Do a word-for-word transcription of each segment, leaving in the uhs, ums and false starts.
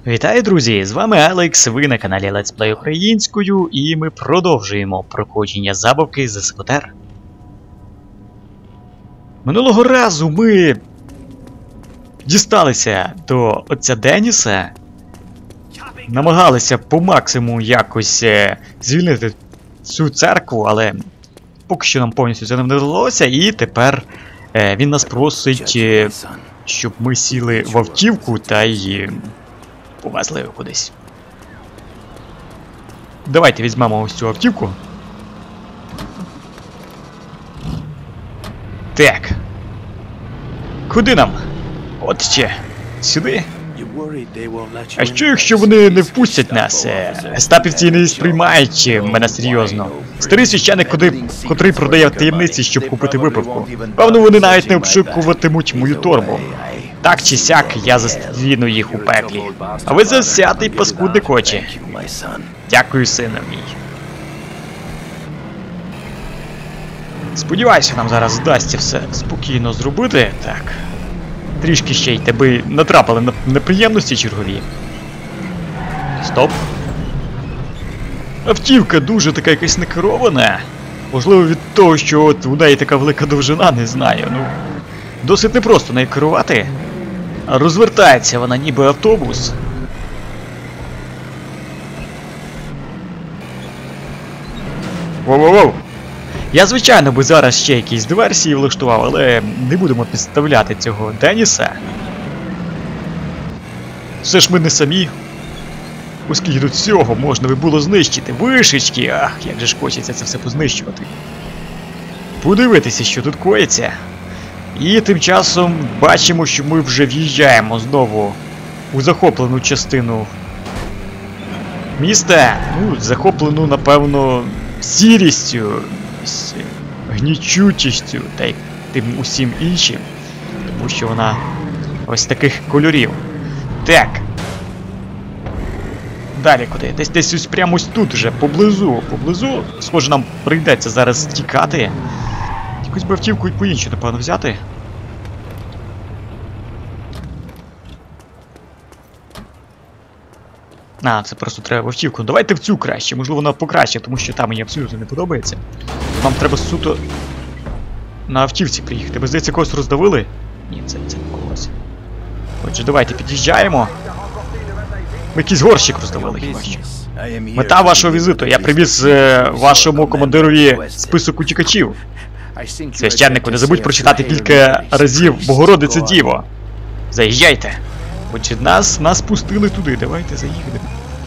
Вітаю, друзі! З вами Алекс, ви на каналі Let's Play українською, і ми продовжуємо проходження забавки з ес ка те ер. Минулого разу ми дісталися до отця Деніса, намагалися по максимуму якось звільнити цю церкву, але поки що нам повністю це не вдалося, і тепер е, він нас просить, е, щоб ми сіли в автівку та й повезли його кудись. Давайте візьмемо ось цю автівку. Так. Куди нам? От ще. Сюди? А що, якщо вони не впустять нас? Гестапівці не сприймають мене серйозно. Старий священик, куди, котрий продає таємниці, щоб купити випивку. Певно, вони навіть не обшукуватимуть мою торбу. Так чи сяк, я застріну їх у пеклі. А ви завсятий паскудник очі. Дякую, сину мій. Сподіваюся, нам зараз вдасться все спокійно зробити. Так. Трішки ще й тебе натрапили на неприємності чергові. Стоп. Автівка дуже така якась некерована. Можливо, від того, що от у неї така велика довжина, не знаю. Ну, досить непросто нею керувати. Розвертається вона ніби автобус. Воу-воу-воу! Я, звичайно, би зараз ще якісь диверсії влаштував, але не будемо підставляти цього Деніса. Все ж ми не самі. Оскільки тут всього можна би було знищити. Вишечки! Ах, як же ж хочеться це все познищувати. Подивитися, що тут коїться. І тим часом бачимо, що ми вже в'їжджаємо знову у захоплену частину міста. Ну, захоплену, напевно, сірістю, гнічучістю та й тим усім іншим. Тому що вона ось таких кольорів. Так. Далі куди? Десь десь ось прямо ось тут вже, поблизу. Поблизу, схоже, нам прийдеться зараз тікати. Якусь би автівку і по-іншу, напевно, взяти. А, це просто треба в автівку. Давайте в цю краще, можливо вона покраще, тому що там мені абсолютно не подобається. Нам треба суто на автівці приїхати. Ви, здається, когось роздавили? Ні, це, це не когось. Отже, давайте під'їжджаємо. Ми якийсь горщик роздавили, хіба що. Мета вашого візиту. Я привіз е, вашому командирові список утікачів. Священнику, не забудь прочитати кілька разів Богородице Діво. Заїжджайте. Отже, нас, нас пустили туди. Давайте заїдемо.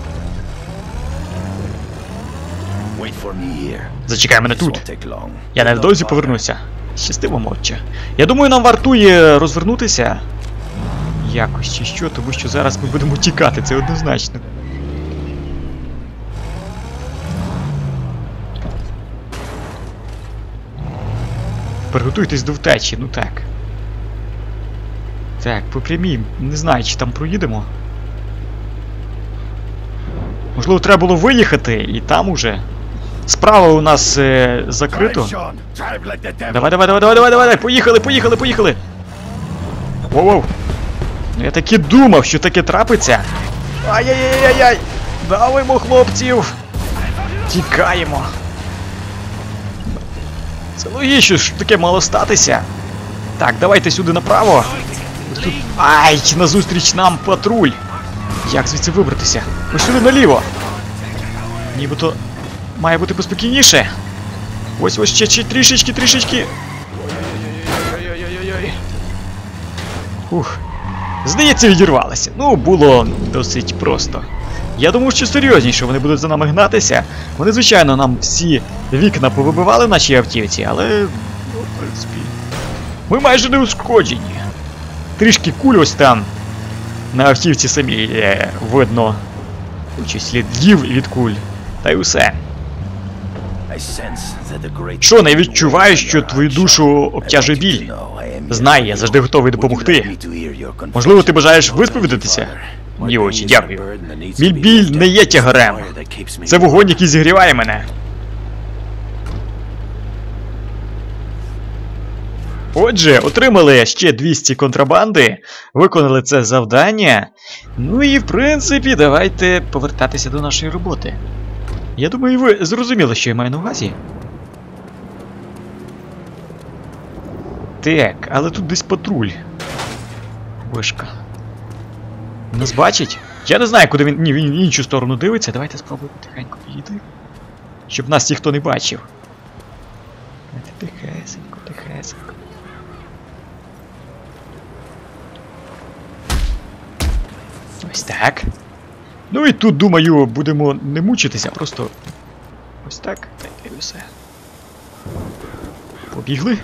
Зачекай мене тут. Я невдовзі повернуся. Щастиво, отче. Я думаю, нам вартує розвернутися. Якось чи що, тому що зараз ми будемо тікати, це однозначно. Приготуйтесь до втечі, ну так. Так, по прямій, не знаю, чи там проїдемо. Можливо, треба було виїхати, і там уже. Справа у нас е, закрито. Давай, давай, давай, давай, давай, давай, поїхали, поїхали, поїхали. Воу-воу. Ну я таки думав, що таке трапиться. Ай-яй-яй-яй-яй! Давимо, хлопців! Тікаємо. Це логічно, що таке мало статися. Так, давайте сюди направо. Ось тут... Ай, назустріч нам патруль. Як звідси вибратися? Ось сюди наліво. Нібито має бути поспокійніше. Ось ось ще, ще трішечки, трішечки. Ой-ой-ой-ой-ой-ой. Ух. Здається, відірвалося. Ну, було досить просто. Я думав, що серйозніше вони будуть за нами гнатися. Вони, звичайно, нам всі вікна повибивали в нашій автівці, але, ну, в принципі, ми майже не ушкоджені. Трішки куль ось там на автівці самій е, видно кучу слідів від куль. Та й усе. Шон, я відчуваю, що твою душу обтяжує біль. Знай, я завжди готовий допомогти. Можливо, ти бажаєш висповідатися? Ні, очі, дякую. Мій біль не є тягарем. Це вогонь, який зігріває мене. Отже, отримали ще двісті контрабанди, виконали це завдання. Ну і в принципі, давайте повертатися до нашої роботи. Я думаю, ви зрозуміли, що я маю на увазі. Так, але тут десь патруль. Вишка. Нас бачить? Я не знаю, куди він. Ні, він в іншу сторону дивиться. Давайте спробуємо тихенько підійти. Щоб нас ніхто не бачив. Давайте тихесенько, тихесенько. Ось так. Ну і тут, думаю, будемо не мучитися, просто ось так. Так і все. Побігли.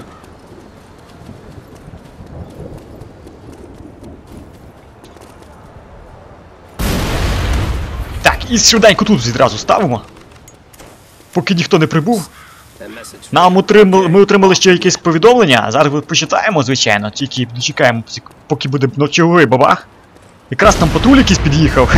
Так, і швиденько тут відразу ставимо. Поки ніхто не прибув. Нам отримали, ми отримали ще якесь повідомлення. Зараз почитаємо, звичайно, тільки чекаємо, поки буде ночовий бабах. Якраз там патруль якийсь під'їхав.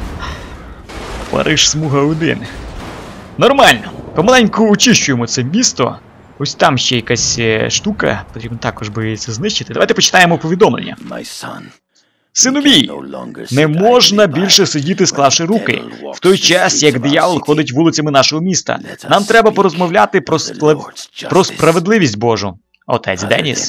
Париж смуга один. Нормально. Помаленьку очищуємо це місто. Ось там ще якась е, штука. Потрібно також би це знищити. Давайте почитаємо повідомлення. Сину мій, не можна більше сидіти, склавши руки. В той час, як диявол ходить вулицями нашого міста. Нам треба порозмовляти про, сплев... про справедливість Божу. Отець Деніс.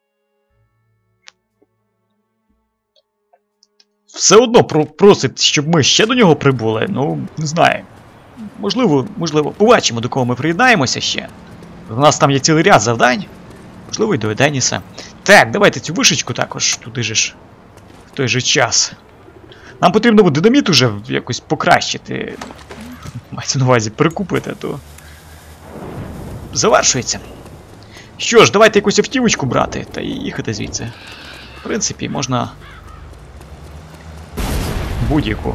Все одно просить, щоб ми ще до нього прибули. Ну, не знаю. Можливо, можливо, побачимо, до кого ми приєднаємося ще. У нас там є цілий ряд завдань. Можливо, й до Деніса. Так, давайте цю вишечку також туди же ж. В той же час. Нам потрібно буде динаміт уже якось покращити. Мається на увазі перекупити, то завершується. Що ж, давайте якусь автівочку брати та і їхати звідси. В принципі, можна будь-яку.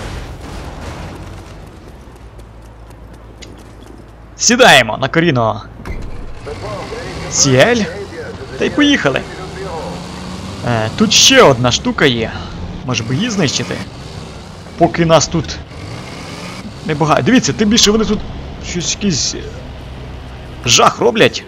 Сідаємо на Коріно Сіель та й поїхали. Е, тут ще одна штука є. Може би її знищити? Поки нас тут небагато. Дивіться, тим більше вони тут щось якийсь жах роблять.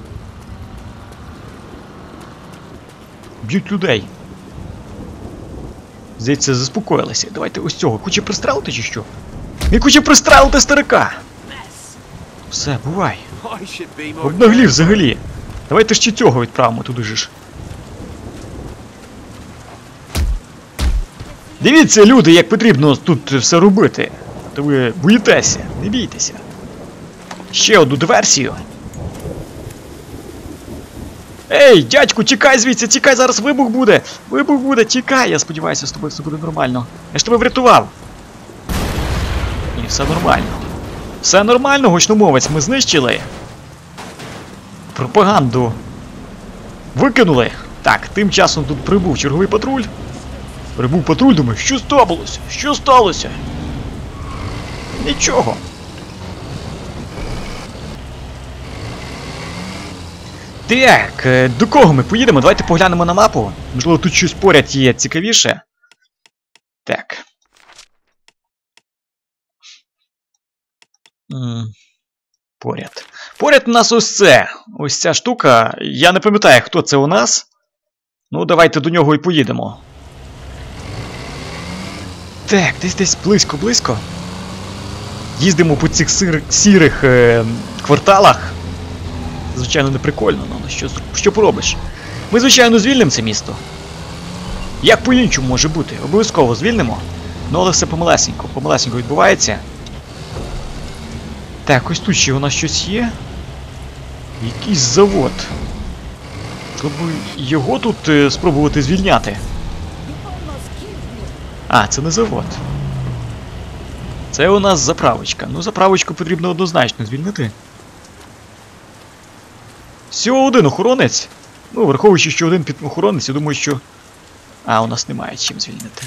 Б'ють людей. Здається, заспокоїлися. Давайте ось цього. Хоче пристрелити чи що? Він хоче пристрелити старика! Все, бувай. Обнаглів взагалі. Давайте ще цього відправимо туди же ж. Дивіться, люди, як потрібно тут все робити. А то ви боїтеся, не бійтеся. Ще одну диверсію. Ей, дядьку, тікай звідси, тікай, зараз вибух буде. Вибух буде, тікай, я сподіваюся, з тобою все буде нормально. Я ж тебе врятував. Ні, все нормально. Все нормально, гучномовець, ми знищили. Пропаганду викинули. Так, тим часом тут прибув черговий патруль. Прибув патруль, думаю, що сталося? Що сталося? Нічого. Так, до кого ми поїдемо? Давайте поглянемо на мапу. Можливо, тут щось поряд є цікавіше. Так. М-м. Поряд. Поряд у нас ось це. Ось ця штука. Я не пам'ятаю, хто це у нас. Ну, давайте до нього і поїдемо. Так, десь десь близько-близько. Їздимо по цих сир... сірих е... кварталах. Звичайно, не прикольно, але що, що поробиш? Ми, звичайно, звільнимо це місто. Як по-іншому може бути? Обов'язково звільнимо. Ну, але все помалесенько. Помалесенько відбувається. Так, ось тут ще у нас щось є. Якийсь завод. Щоб його тут е, спробувати звільняти. А, це не завод. Це у нас заправочка. Ну, заправочку потрібно однозначно звільнити. Всього один охоронець. Ну, враховуючи, що один під охоронець, я думаю, що... А, у нас немає чим звільнити.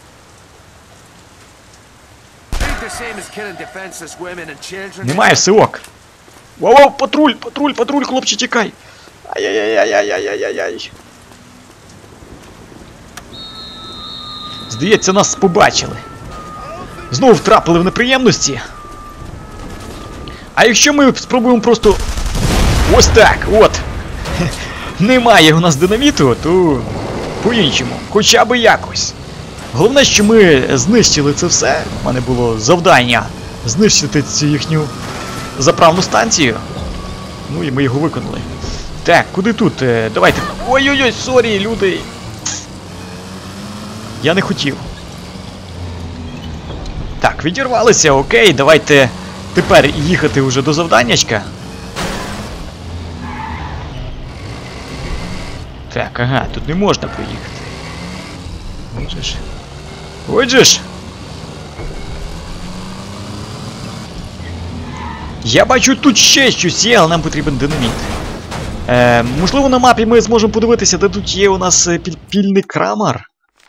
Немає, все ок. Воу-воу, патруль, патруль, патруль, хлопче, тікай. Ай-яй-яй-яй-яй-яй-яй-яй. Здається, нас побачили. Знову втрапили в неприємності. А якщо ми спробуємо просто... Ось так, от. немає у нас динаміту, то по-іншому, хоча б якось. Головне, що ми знищили це все. У мене було завдання знищити цю їхню заправну станцію. Ну і ми його виконали. Так, куди тут? Давайте. Ой-ой-ой, сорі, люди. Я не хотів. Так, відірвалися, окей, давайте тепер їхати вже до завданнячка. Так, ага, тут не можна проїхати. Отже ж. Отже ж. Я бачу, тут ще щось є, але нам потрібен динаміт. Е, можливо, на мапі ми зможемо подивитися, де тут є у нас підпільний крамар.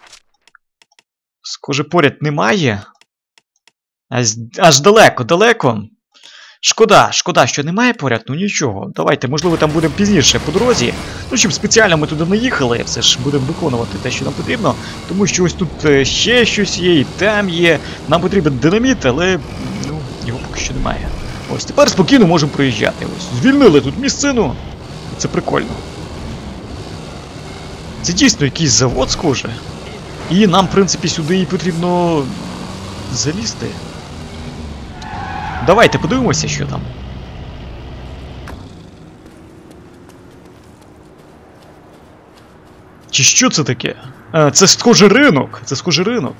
Схоже, поряд немає. Аж, аж далеко, далеко. Шкода, шкода, що немає поряд, ну нічого. Давайте, можливо, там будемо пізніше по дорозі. Ну, щоб спеціально ми туди не їхали, все ж будемо виконувати те, що нам потрібно. Тому що ось тут ще щось є, і там є. Нам потрібен динаміт, але ну, його поки що немає. Ось тепер спокійно можемо проїжджати. Ось, звільнили тут місцину. Це прикольно. Це дійсно якийсь завод, схоже. І нам, в принципі, сюди і потрібно залізти. Давайте подивимося, що там. Чи що це таке? А, це схоже ринок. Це схоже ринок.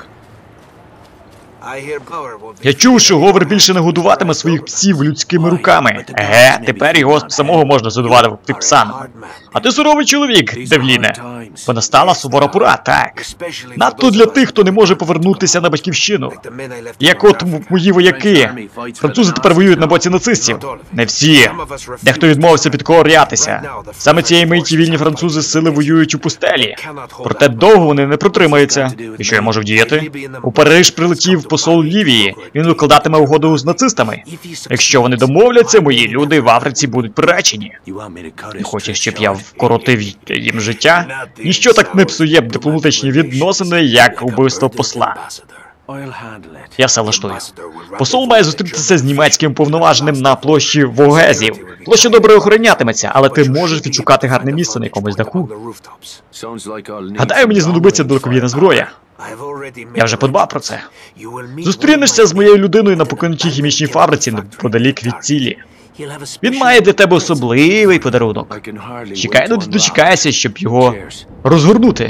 Я чув, що Говер більше не годуватиме своїх псів людськими руками. Еге, тепер його самого можна задувати псам. А ти суровий чоловік, Девліне. Бо настала сувора пора, так. Надто для тих, хто не може повернутися на батьківщину. Як от мої вояки. Французи тепер воюють на боці нацистів. Не всі. Дехто відмовився підкорятися. Саме цієї миті вільні французи з сили воюють у пустелі. Проте довго вони не протримаються. І що я можу вдіяти? У Париж прилетів посол Лівії. Він викладатиме угоду з нацистами. Якщо вони домовляться, мої люди в Африці будуть приречені. Хочеш, щоб я вкоротив їм життя? Ніщо так не псує дипломатичні відносини, як убивство посла. Я все влаштую. Посол має зустрітися з німецьким повноваженим на площі Вогезів. Площа добре охоронятиметься, але ти можеш відшукати гарне місце на якомусь даху. Гадаю, мені знадобиться далекобійна зброя. Я вже подбав про це. Зустрінешся з моєю людиною на покинутій хімічній фабриці неподалік від цілі. Він має для тебе особливий подарунок. Чекай, ну дочекайся, щоб його розгорнути.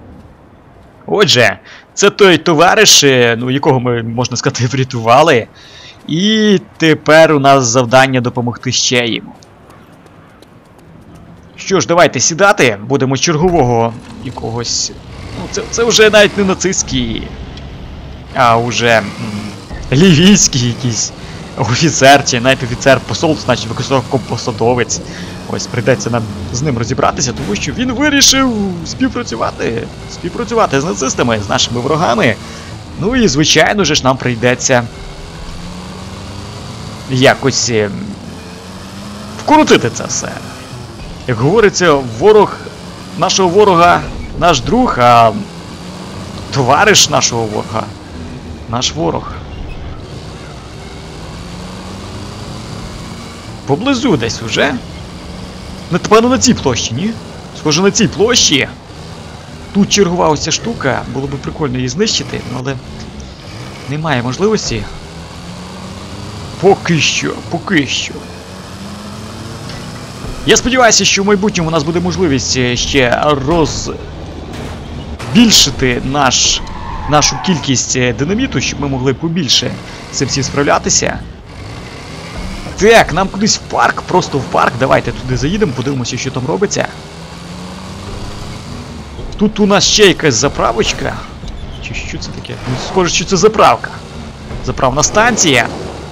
Отже, це той товариш, ну, якого ми, можна сказати, врятували. І тепер у нас завдання допомогти ще йому. Що ж, давайте сідати, будемо з чергового якогось... Ну, це, це вже навіть не нацистський, а вже м, лівійський якийсь офіцер, чи навіть офіцер, посол, значить високопосадовець. Ось, прийдеться нам з ним розібратися, тому що він вирішив співпрацювати, співпрацювати з нацистами, з нашими ворогами. Ну і, звичайно ж, нам прийдеться якось е, вкрутити це все. Як говориться, ворог нашого ворога наш друг, а товариш нашого ворога наш ворог. Поблизу десь уже. Напевно, на цій площі, ні? Схоже, на цій площі. Тут чергова ось ця штука. Було б прикольно її знищити, але немає можливості. Поки що, поки що. Я сподіваюся, що в майбутньому у нас буде можливість ще розбільшити наш, нашу кількість динаміту, щоб ми могли побільше з цим всім справлятися. Так, нам кудись в парк, просто в парк. Давайте туди заїдемо, подивимося, що там робиться. Тут у нас ще якась заправочка. Чи що це таке? Ну, схоже, що це заправка. Заправна станція.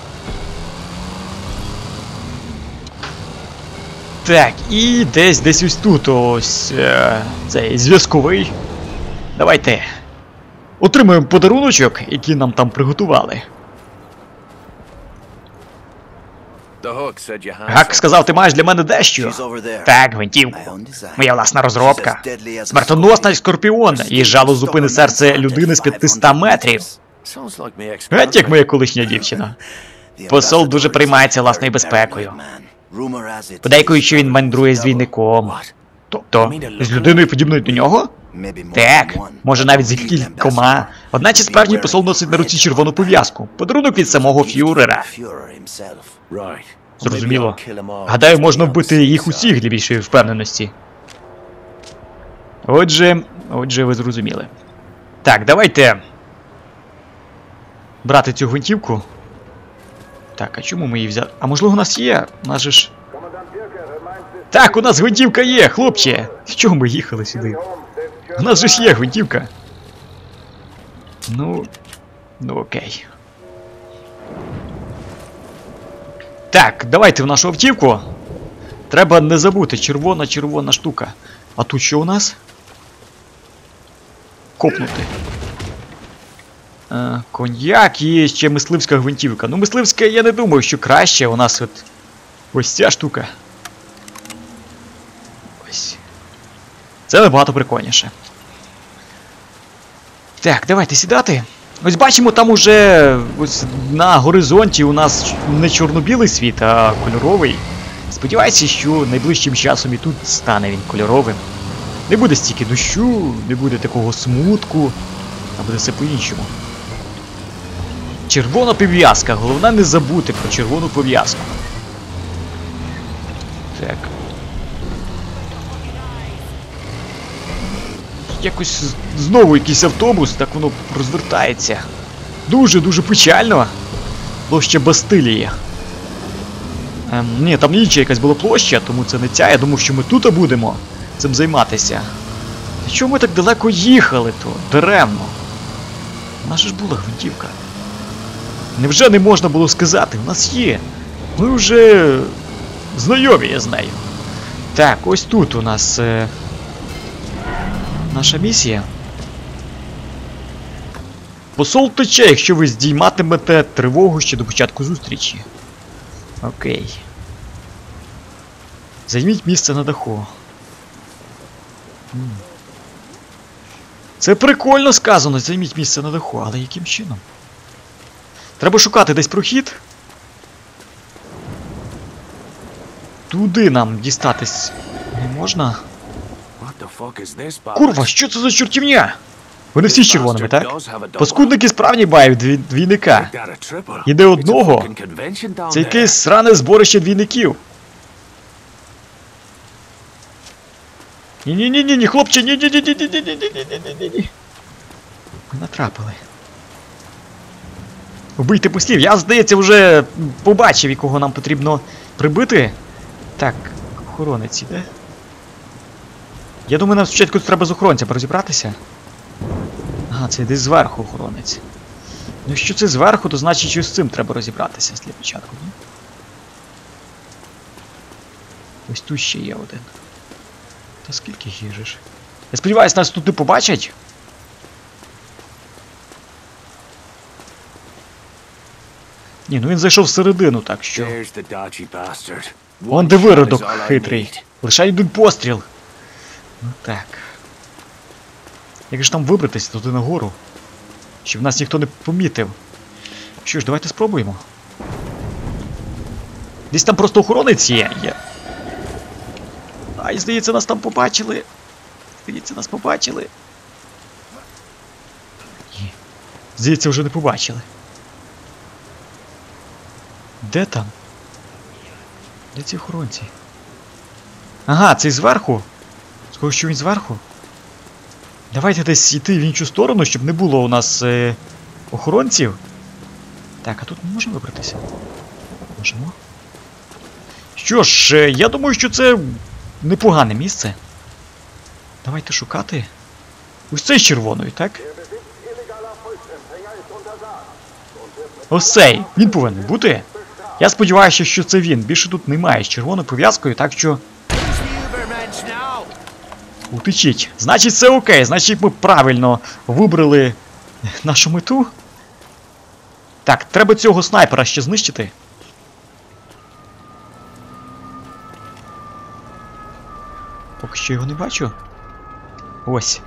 Так, і десь, десь ось тут ось е, цей зв'язковий. Давайте отримаємо подаруночок, який нам там приготували. Гак сказав, ти маєш для мене дещо. Так, гвинтівку. Моя власна розробка. Смертоносний скорпіон. Її жало зупини серце людини з п'ятисот метрів. Геть як моя колишня дівчина. Посол дуже приймається власною безпекою. Подейкують, що він мандрує з двійником. Тобто, з людиною подібною до нього? Так, може навіть з кількома. Одначе справжній посол носить на руці червону пов'язку. Подарунок від самого фюрера. Зрозуміло. Гадаю, можна вбити їх усіх для більшої впевненості. Отже, отже, ви зрозуміли. Так, давайте брати цю гвинтівку. Так, а чому ми її взяли? А можливо у нас є? У нас же ж... Так, у нас гвинтівка є, хлопче! З чого ми їхали сюди? У нас же ж є гвинтівка. Ну... Ну окей. Так, давайте в нашу автівку. Треба не забути, червона-червона штука. А тут що у нас? Копнути. Е, коньяк і ще мисливська гвинтівка. Ну, мисливська, я не думаю, що краще. У нас от ось ця штука. Ось. Це набагато прикольніше. Так, давайте сідати. Ось бачимо, там уже ось на горизонті у нас не чорно-білий світ, а кольоровий. Сподіваюся, що найближчим часом і тут стане він кольоровим. Не буде стільки дощу, не буде такого смутку, а буде все по-іншому. Червона пов'язка. Головне не забути про червону пов'язку. Так. Якось знову якийсь автобус, так воно розвертається. Дуже-дуже печально. Площа Бастилії. Ем, ні, там інша якась була площа, тому це не ця. Я думав, що ми тут будемо цим займатися. Та чому ми так далеко їхали то? Даремно. У нас ж була гвинтівка. Невже не можна було сказати? У нас є. Ми вже знайомі, я знаю. Так, ось тут у нас е... наша місія. Посол тече, якщо ви здійматимете тривогу ще до початку зустрічі. Окей. Займіть місце на даху. Це прикольно сказано, займіть місце на даху, але яким чином? Треба шукати десь прохід. Туди нам дістатись не можна. Курва, що це за чортівня? Вони всі з червоними, так? Паскудники справні бають дві... двійника. Іде одного. Це якесь сране зборище двійників. Ні-ні-ні-ні, хлопче, ні-ні-ні-ні-ні-ні-ні-ні-ні-ні-ні. Ми натрапили. Вбийте послів. Я, здається, вже побачив, якого нам потрібно прибити. Так, охоронець іде. Я думаю, нам спочатку треба з охоронцями розібратися. Ага, це десь зверху охоронець. Ну, якщо це зверху, то значить, що з цим треба розібратися для початку, ні? Ось тут ще є один. Та скільки їжеш? Я сподіваюся, нас тут не побачать. Ні, ну він зайшов всередину, так що... Вон де виродок хитрий. Лише один постріл. Ну так. Як же там вибратися туди нагору? Щоб нас ніхто не помітив. Що ж, давайте спробуємо. Десь там просто охоронець є. є. Ай, здається, нас там побачили. Здається, нас побачили. Ні. Здається, вже не побачили. Де там? Де ці охоронці? Ага, цей зверху? Скажу, що він зверху? Давайте десь йти в іншу сторону, щоб не було у нас е, охоронців. Так, а тут ми можемо вибратися? Можемо. Що ж, е, я думаю, що це непогане місце. Давайте шукати. Ось цей з червоною, так? Ось цей. Він повинен бути. Я сподіваюся, що це він. Більше тут немає з червоною пов'язкою, так що... Утечіть. Значить, це окей. Значить, ми правильно вибрали нашу мету. Так, треба цього снайпера ще знищити. Поки що його не бачу. Ось.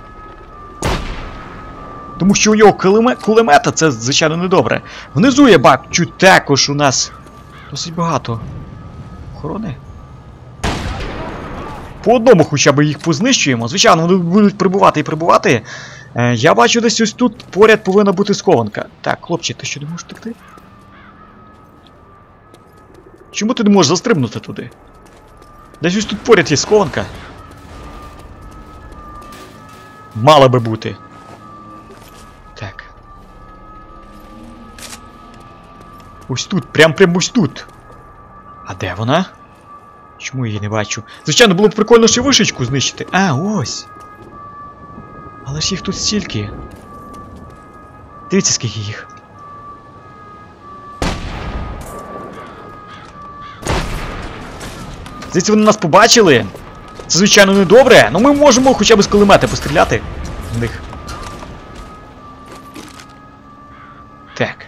Тому що у нього кулемета, це, звичайно, недобре. Внизу я бачу також у нас досить багато охорони. по одному хоча б їх познищуємо. Звичайно, вони будуть прибувати і прибувати. Е, я бачу, десь ось тут поряд повинна бути схованка. Так, хлопче, ти що не можеш втекти? Чому ти не можеш застрибнути туди? Десь ось тут поряд є схованка. Мала би бути. Так. Ось тут, прям прям ось тут. А де вона? Чому я її не бачу? Звичайно, було б прикольно ще вишечку знищити. А, ось. Але ж їх тут стільки. Дивіться, скільки їх. Здається, вони нас побачили. Це, звичайно, не добре, але ми можемо хоча б з кулемета постріляти в них. Так.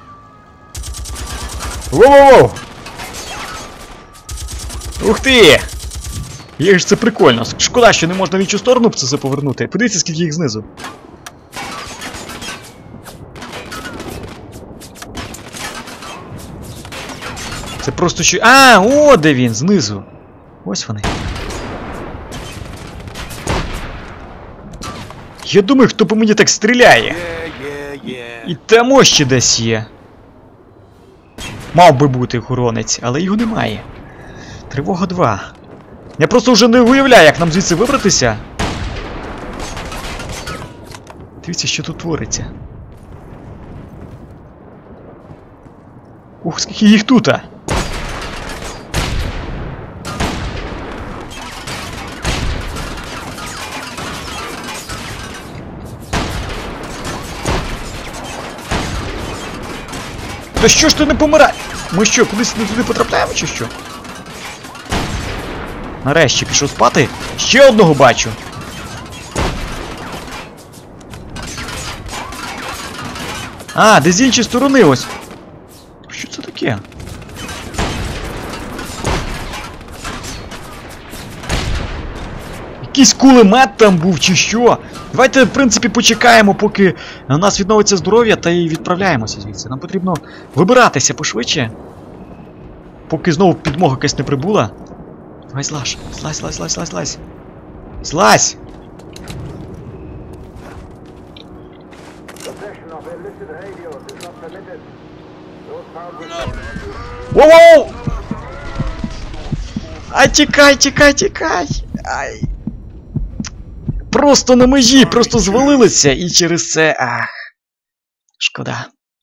Воу-воу-воу! Ух ти! Як ж це прикольно. Шкода, що не можна в іншу сторону це все повернути. Подивіться, скільки їх знизу. Це просто що... А, о, де він, знизу. Ось вони. Я думаю, хто по мені так стріляє. І там ще десь є. Мав би бути охоронець, але його немає. Тривога два. Я просто вже не уявляю, як нам звідси вибратися. Дивіться, що тут твориться. Ух, скільки їх тут! Та що ж ти не помирай? Ми що, кудись не туди потрапляємо чи що? Нарешті пішов спати. Ще одного бачу. А, де з іншої сторони ось. Що це таке? Якийсь кулемет там був чи що? Давайте, в принципі, почекаємо, поки у нас відновиться здоров'я, та й відправляємося звідси. Нам потрібно вибиратися пошвидше. Поки знову підмога якась не прибула. Давай злазь, злазь, злазь, злазь, злазь, злазь. Злазь! Воу-воу! А тікай, тікай, тікай! Ай! Просто на межі, просто звалилися і через це... Ах. Шкода.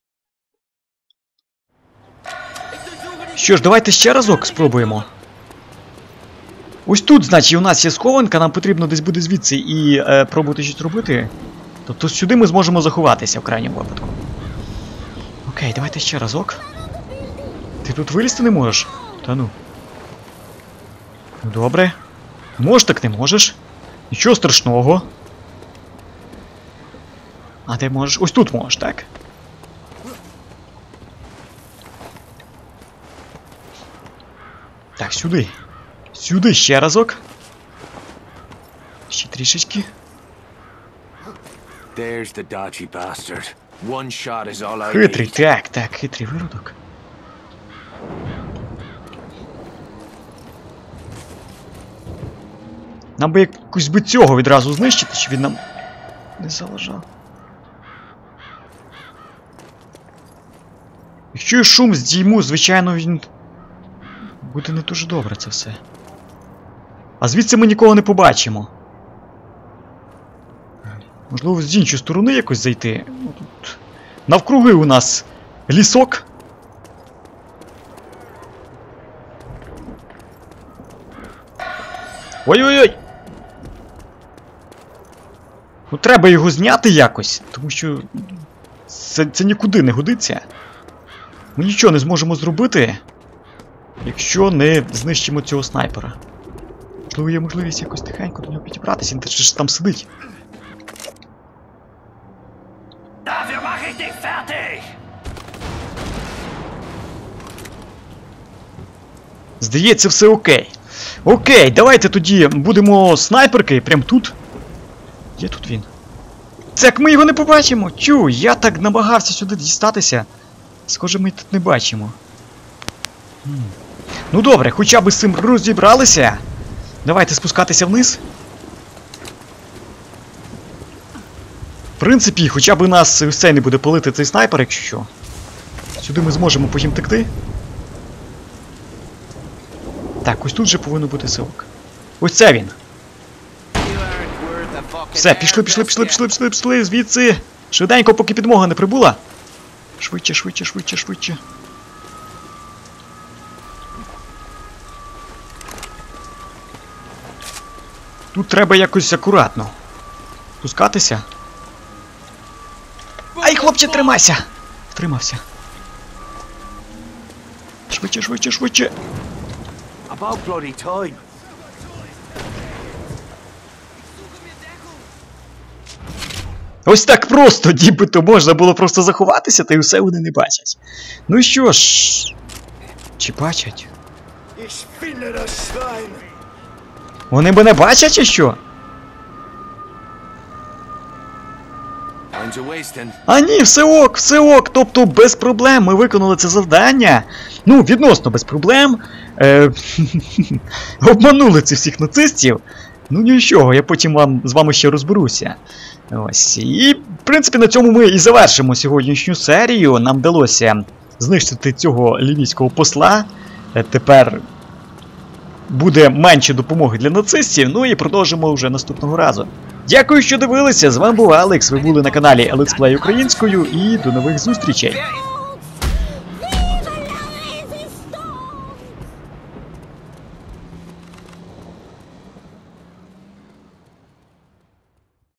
Що ж, давайте ще разок спробуємо. Ось тут, значить, у нас є схованка, нам потрібно десь буде звідси і е, пробувати щось робити. Тобто сюди ми зможемо заховатися в крайньому випадку. Окей, давайте ще разок. Ти тут вилізти не можеш? Та ну. Ну добре. Можеш, так не можеш. Нічого страшного. А де можеш? Ось тут можеш, так? Так, сюди. Сюди ще разок. Ще трішечки. Хитрий, так, так, хитрий виродок. Нам би якусь би цього відразу знищити, щоб він нам не заважав. Якщо я шум здійму, звичайно, він... буде не дуже добре це все. А звідси ми нікого не побачимо. Можливо, з іншої сторони якось зайти. Тут навкруги у нас лісок. Ой-ой-ой! Ну треба його зняти якось, тому що це, це нікуди не годиться. Ми нічого не зможемо зробити, якщо не знищимо цього снайпера. Можливо, є можливість якось тихенько до нього підібратися, він ж там сидить. Здається, все окей. Окей, давайте тоді будемо снайперки прямо тут. Є тут він? Так, ми його не побачимо. Чу, я так намагався сюди дістатися. Схоже, ми тут не бачимо. М. Ну добре, хоча б з цим розібралися. Давайте спускатися вниз. В принципі, хоча б нас ось цей не буде палити цей снайпер, якщо що. Сюди ми зможемо потім текти. Так, ось тут же повинен бути селок. Ось це він. Все, пішли, пішли, пішли, пішли, пішли, пішли, звідси. Швиденько, поки підмога не прибула. Швидше, швидше, швидше, швидше. Тут треба якось акуратно спускатися. Ай, хлопче, тримайся! Втримався. Швидше, швидше, швидше. Ось так просто, дібито можна було просто заховатися, та й усе вони не бачать. Ну що ж... Чи бачать? Вони мене бачать, чи що? А ні, все ок, все ок, тобто без проблем ми виконали це завдання. Ну, відносно без проблем. Е... Обманули цих всіх нацистів. Ну нічого, я потім вам, з вами ще розберуся. Ось. І, в принципі, на цьому ми і завершимо сьогоднішню серію. Нам вдалося знищити цього лівійського посла. Е, тепер буде менше допомоги для нацистів. Ну і продовжимо вже наступного разу. Дякую, що дивилися. З вами був Алекс. Ви були на каналі Let's Play українською. І до нових зустрічей.